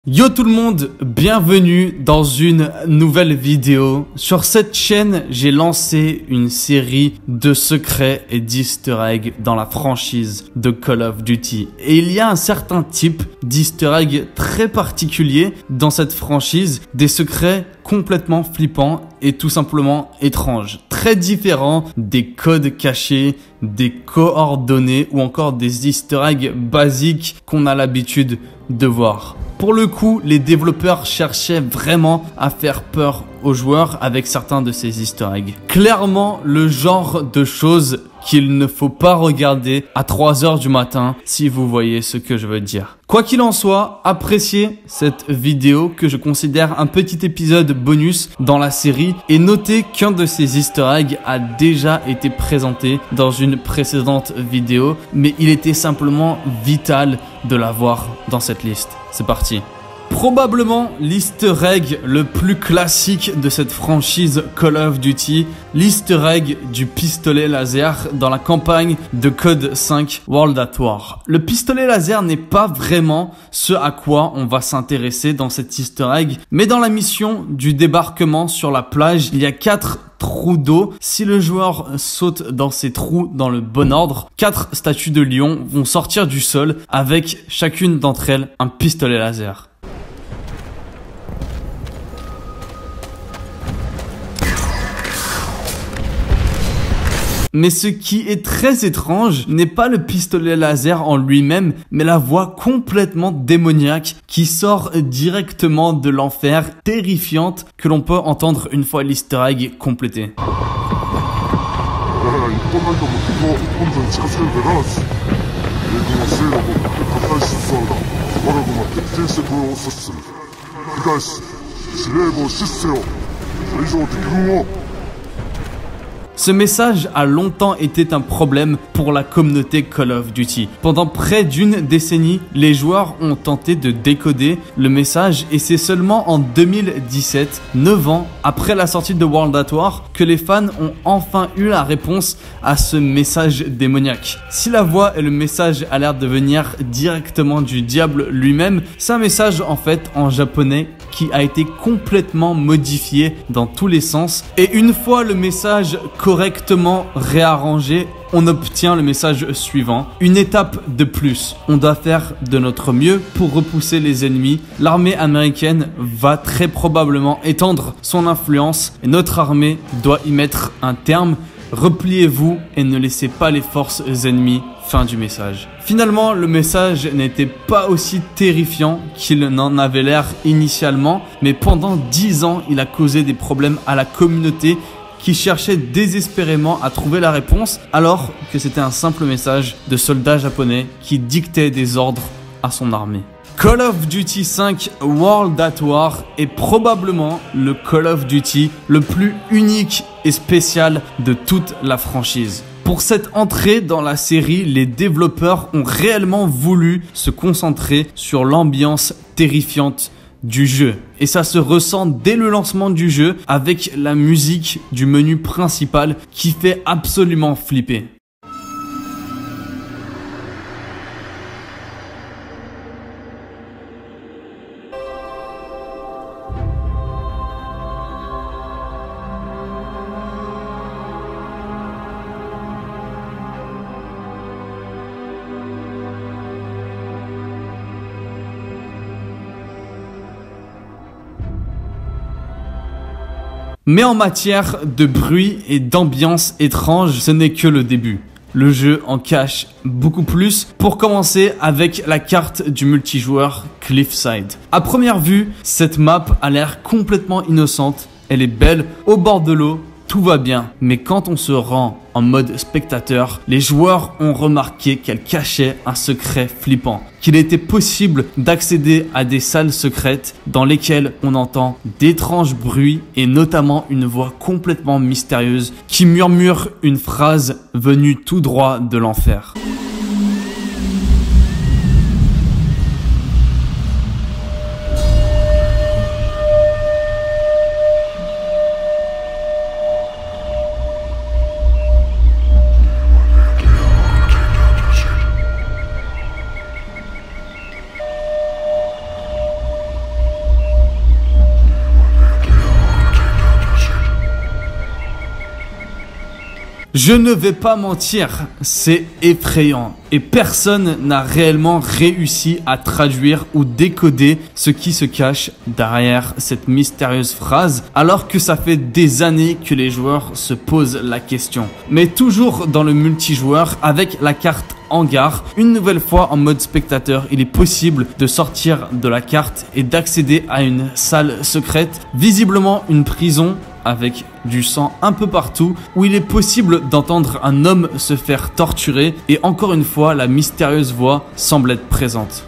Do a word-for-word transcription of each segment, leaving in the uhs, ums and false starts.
Yo tout le monde, bienvenue dans une nouvelle vidéo. Sur cette chaîne, j'ai lancé une série de secrets et d'easter eggs dans la franchise de Call of Duty. Et il y a un certain type d'easter egg très particulier dans cette franchise, des secrets complètement flippants et tout simplement étranges, très différents des codes cachés, des coordonnées ou encore des easter eggs basiques qu'on a l'habitude de voir. Pour le coup, les développeurs cherchaient vraiment à faire peur aux joueurs avec certains de ces easter eggs. Clairement, le genre de choses qu'il ne faut pas regarder à trois heures du matin, si vous voyez ce que je veux dire. Quoi qu'il en soit, appréciez cette vidéo que je considère un petit épisode bonus dans la série et notez qu'un de ces easter eggs a déjà été présenté dans une précédente vidéo, mais il était simplement vital de l'avoir dans cette liste. C'est parti. Probablement l'easter egg le plus classique de cette franchise Call of Duty, l'easter egg du pistolet laser dans la campagne de Code cinq World at War. Le pistolet laser n'est pas vraiment ce à quoi on va s'intéresser dans cet easter egg, mais dans la mission du débarquement sur la plage, il y a quatre trous d'eau. Si le joueur saute dans ces trous dans le bon ordre, quatre statues de lion vont sortir du sol avec chacune d'entre elles un pistolet laser. Mais ce qui est très étrange n'est pas le pistolet laser en lui-même, mais la voix complètement démoniaque qui sort directement de l'enfer, terrifiante, que l'on peut entendre une fois l'easter egg complété. Ce message a longtemps été un problème pour la communauté Call of Duty. Pendant près d'une décennie, les joueurs ont tenté de décoder le message et c'est seulement en deux mille dix-sept, neuf ans après la sortie de World at War, que les fans ont enfin eu la réponse à ce message démoniaque. Si la voix et le message a l'air de venir directement du diable lui-même, c'est un message en fait en japonais qui a été complètement modifié dans tous les sens. Et une fois le message correctement réarrangé, on obtient le message suivant. Une étape de plus. On doit faire de notre mieux pour repousser les ennemis. L'armée américaine va très probablement étendre son influence et notre armée doit y mettre un terme. Repliez-vous et ne laissez pas les forces ennemies. Fin du message. Finalement, le message n'était pas aussi terrifiant qu'il n'en avait l'air initialement, mais pendant dix ans, il a causé des problèmes à la communauté qui cherchait désespérément à trouver la réponse alors que c'était un simple message de soldats japonais qui dictaient des ordres à son armée. Call of Duty cinq World at War est probablement le Call of Duty le plus unique et spécial de toute la franchise. Pour cette entrée dans la série, les développeurs ont réellement voulu se concentrer sur l'ambiance terrifiante du jeu. Et ça se ressent dès le lancement du jeu avec la musique du menu principal qui fait absolument flipper. Mais en matière de bruit et d'ambiance étrange, ce n'est que le début. Le jeu en cache beaucoup plus. Pour commencer avec la carte du multijoueur Cliffside. À première vue, cette map a l'air complètement innocente. Elle est belle, au bord de l'eau, tout va bien. Mais quand on se rend en mode spectateur, les joueurs ont remarqué qu'elle cachait un secret flippant. Qu'il était possible d'accéder à des salles secrètes dans lesquelles on entend d'étranges bruits et notamment une voix complètement mystérieuse qui murmure une phrase venue tout droit de l'enfer. Je ne vais pas mentir, c'est effrayant et personne n'a réellement réussi à traduire ou décoder ce qui se cache derrière cette mystérieuse phrase alors que ça fait des années que les joueurs se posent la question. Mais toujours dans le multijoueur avec la carte Hangar, une nouvelle fois en mode spectateur, il est possible de sortir de la carte et d'accéder à une salle secrète, visiblement une prison avec du sang un peu partout, où il est possible d'entendre un homme se faire torturer et encore une fois la mystérieuse voix semble être présente.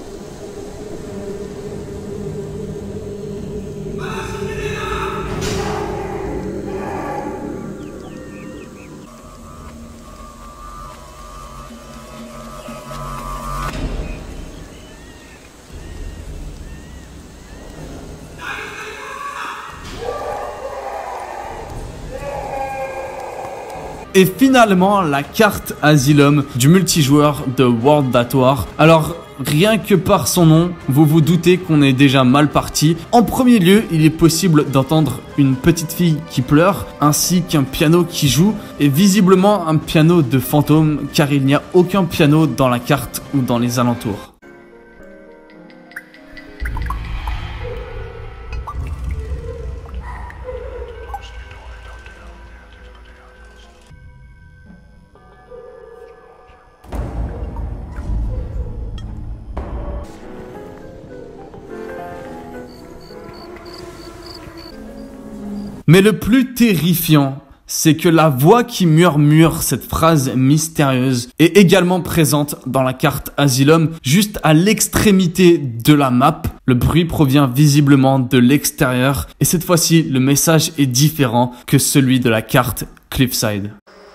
Et finalement, la carte Asylum du multijoueur de World at War. Alors, rien que par son nom, vous vous doutez qu'on est déjà mal parti. En premier lieu, il est possible d'entendre une petite fille qui pleure, ainsi qu'un piano qui joue, et visiblement un piano de fantôme, car il n'y a aucun piano dans la carte ou dans les alentours. Mais le plus terrifiant, c'est que la voix qui murmure cette phrase mystérieuse est également présente dans la carte Asylum, juste à l'extrémité de la map. Le bruit provient visiblement de l'extérieur et cette fois-ci, le message est différent que celui de la carte Cliffside.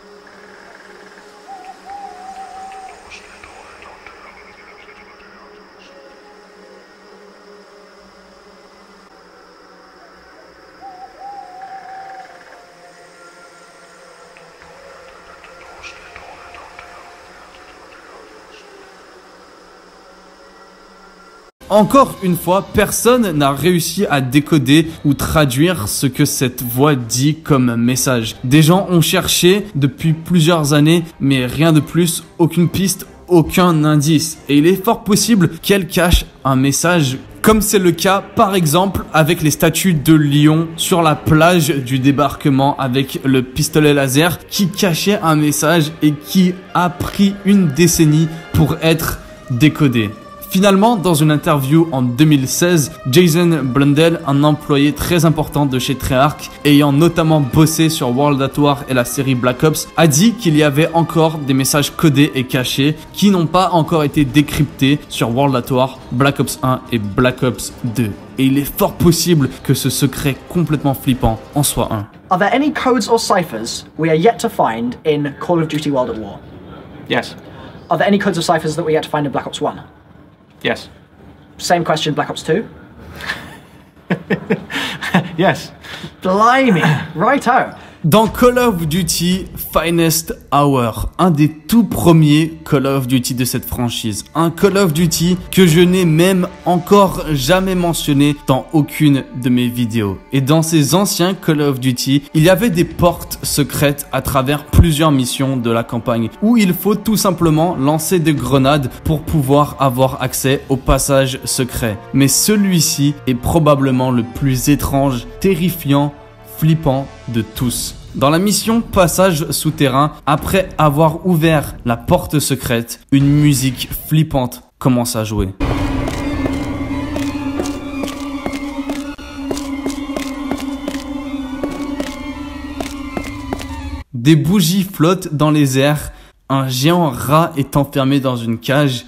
Encore une fois, personne n'a réussi à décoder ou traduire ce que cette voix dit comme message. Des gens ont cherché depuis plusieurs années, mais rien de plus, aucune piste, aucun indice. Et il est fort possible qu'elle cache un message, comme c'est le cas par exemple avec les statues de lion sur la plage du débarquement avec le pistolet laser qui cachait un message et qui a pris une décennie pour être décodé. Finalement, dans une interview en deux mille seize, Jason Blundell, un employé très important de chez Treyarch, ayant notamment bossé sur World at War et la série Black Ops, a dit qu'il y avait encore des messages codés et cachés qui n'ont pas encore été décryptés sur World at War, Black Ops un et Black Ops deux. Et il est fort possible que ce secret complètement flippant en soit un. Are there any codes or ciphers we are yet to find in Call of Duty World at War? Yes. Are there any codes or ciphers that we yet to find in Black Ops one? Yes. Same question, Black Ops two? Yes. Blimey, righto. Dans Call of Duty Finest Hour, un des tout premiers Call of Duty de cette franchise, un Call of Duty que je n'ai même encore jamais mentionné dans aucune de mes vidéos. Et dans ces anciens Call of Duty, il y avait des portes secrètes à travers plusieurs missions de la campagne, où il faut tout simplement lancer des grenades pour pouvoir avoir accès au passage secret. Mais celui-ci est probablement le plus étrange, terrifiant, flippant de tous. Dans la mission Passage souterrain, après avoir ouvert la porte secrète, une musique flippante commence à jouer. Des bougies flottent dans les airs, un géant rat est enfermé dans une cage.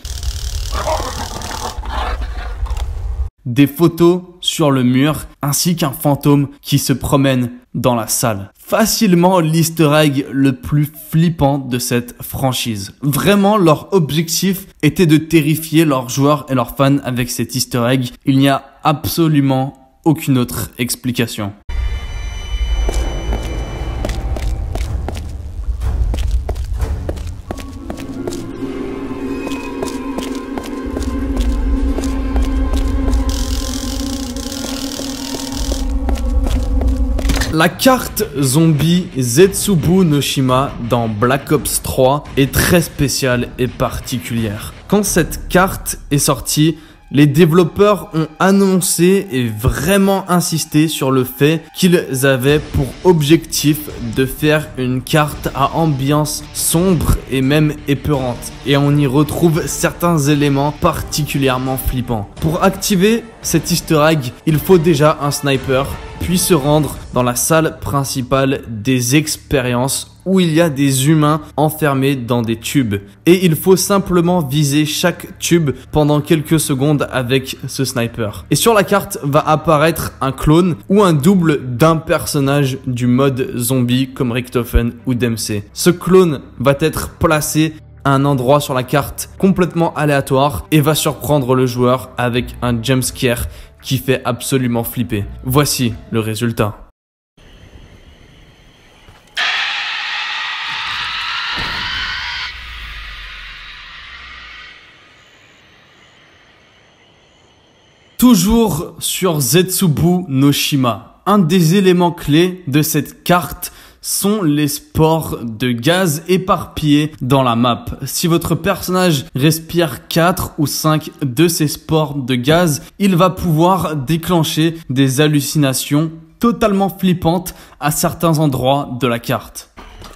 Des photos sur le mur, ainsi qu'un fantôme qui se promène dans la salle. Facilement l'easter egg le plus flippant de cette franchise. Vraiment, leur objectif était de terrifier leurs joueurs et leurs fans avec cet easter egg. Il n'y a absolument aucune autre explication. La carte zombie Zetsubu no Shima dans Black Ops trois est très spéciale et particulière. Quand cette carte est sortie, les développeurs ont annoncé et vraiment insisté sur le fait qu'ils avaient pour objectif de faire une carte à ambiance sombre et même épeurante. Et on y retrouve certains éléments particulièrement flippants. Pour activer cet easter egg, il faut déjà un sniper, puis se rendre dans la salle principale des expériences où il y a des humains enfermés dans des tubes. Et il faut simplement viser chaque tube pendant quelques secondes avec ce sniper. Et sur la carte va apparaître un clone ou un double d'un personnage du mode zombie comme Richtofen ou Dempsey. Ce clone va être placé à un endroit sur la carte complètement aléatoire et va surprendre le joueur avec un jumpscare qui fait absolument flipper. Voici le résultat. Toujours sur Zetsubu no Shima, un des éléments clés de cette carte sont les spores de gaz éparpillés dans la map. Si votre personnage respire quatre ou cinq de ces spores de gaz, il va pouvoir déclencher des hallucinations totalement flippantes à certains endroits de la carte.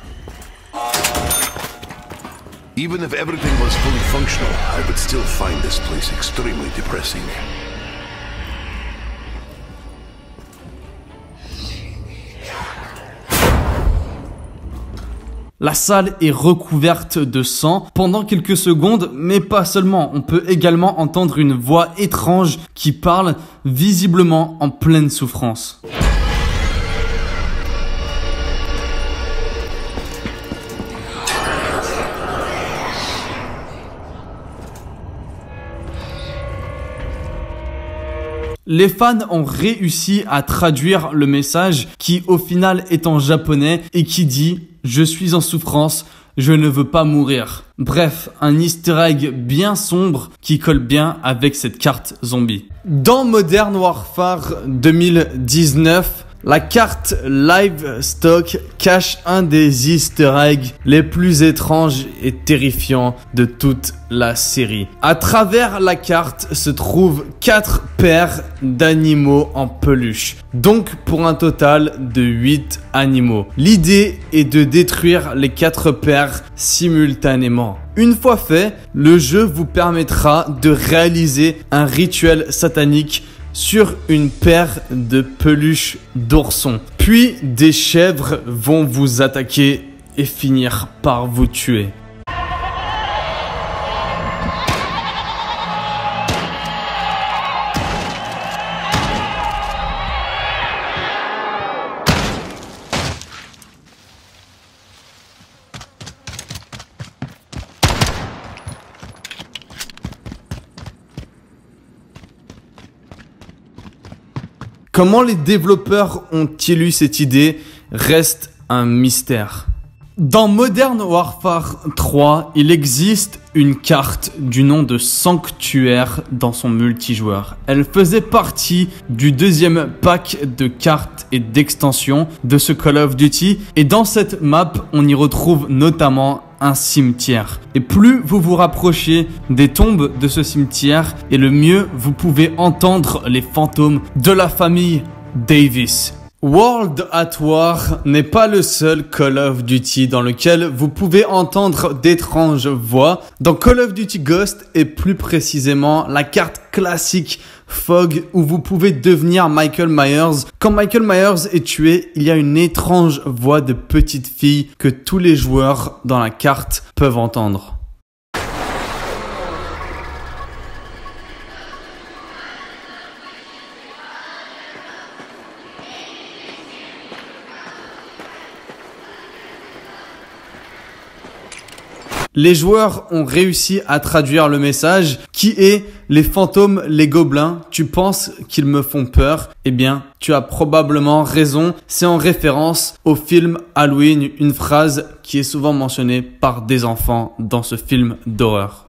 Even if everything was fully functional, I would still find this place extremely depressing. La salle est recouverte de sang pendant quelques secondes, mais pas seulement. On peut également entendre une voix étrange qui parle visiblement en pleine souffrance. Les fans ont réussi à traduire le message qui au final est en japonais et qui dit « Je suis en souffrance, je ne veux pas mourir ». Bref, un easter egg bien sombre qui colle bien avec cette carte zombie. Dans Modern Warfare deux mille dix-neuf, la carte Livestock cache un des easter eggs les plus étranges et terrifiants de toute la série. À travers la carte se trouvent quatre paires d'animaux en peluche, donc pour un total de huit animaux. L'idée est de détruire les quatre paires simultanément. Une fois fait, le jeu vous permettra de réaliser un rituel satanique sur une paire de peluches d'oursons. Puis des chèvres vont vous attaquer et finir par vous tuer. Comment les développeurs ont-ils eu cette idée reste un mystère. Dans Modern Warfare trois, il existe une carte du nom de Sanctuaire dans son multijoueur. Elle faisait partie du deuxième pack de cartes et d'extensions de ce Call of Duty. Et dans cette map, on y retrouve notamment un cimetière. Et plus vous vous rapprochez des tombes de ce cimetière, et le mieux vous pouvez entendre les fantômes de la famille Davis. World at War n'est pas le seul Call of Duty dans lequel vous pouvez entendre d'étranges voix. Dans Call of Duty Ghost et plus précisément la carte classique Fog où vous pouvez devenir Michael Myers. Quand Michael Myers est tué, il y a une étrange voix de petite fille que tous les joueurs dans la carte peuvent entendre. Les joueurs ont réussi à traduire le message qui est « Les fantômes, les gobelins, tu penses qu'ils me font peur ?» Eh bien, tu as probablement raison. C'est en référence au film Halloween, une phrase qui est souvent mentionnée par des enfants dans ce film d'horreur.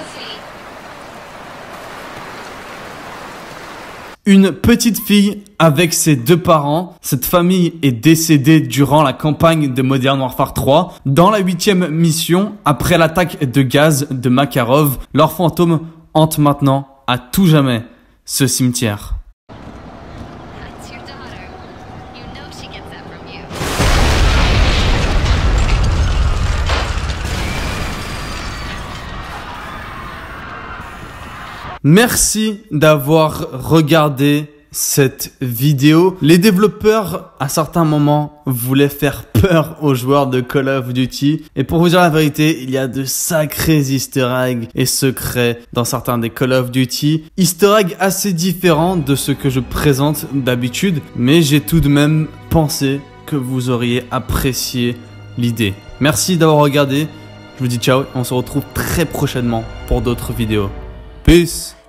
Une petite fille avec ses deux parents. Cette famille est décédée durant la campagne de Modern Warfare trois. Dans la huitième mission, après l'attaque de gaz de Makarov, leur fantôme hante maintenant à tout jamais ce cimetière. Merci d'avoir regardé cette vidéo. Les développeurs, à certains moments, voulaient faire peur aux joueurs de Call of Duty. Et pour vous dire la vérité, il y a de sacrés easter eggs et secrets dans certains des Call of Duty. Easter eggs assez différents de ce que je présente d'habitude. Mais j'ai tout de même pensé que vous auriez apprécié l'idée. Merci d'avoir regardé. Je vous dis ciao et on se retrouve très prochainement pour d'autres vidéos. Peace.